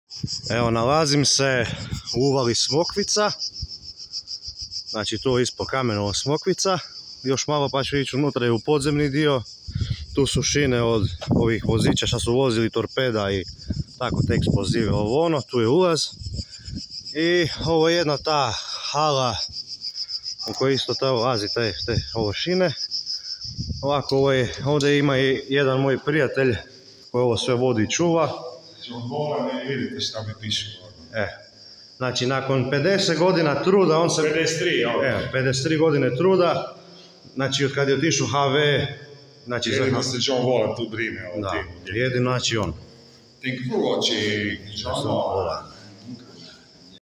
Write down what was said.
Evo, nalazim se u uvali Smokvica. Znači tu ispod Kamenova Smokvica. Još malo pa ću ići unutra i u podzemni dio. Tu su šine od ovih vozića što su vozili torpeda i tako te eksplozive, ovo ono, tu je ulaz. I ovo je jedna ta hala u kojoj isto ta ulazi ovo šine. Ovako, ovdje ima i jedan moj prijatelj koji ovo sve vodi i čuva. Vidite šta mi piše. Znači, nakon 50 godina truda, on se... 53 godine truda, znači od kad je otišao HV, znači... Jedino se John Volland tu brine o tim. Jedino, znači on. Tem que pro, John Volland.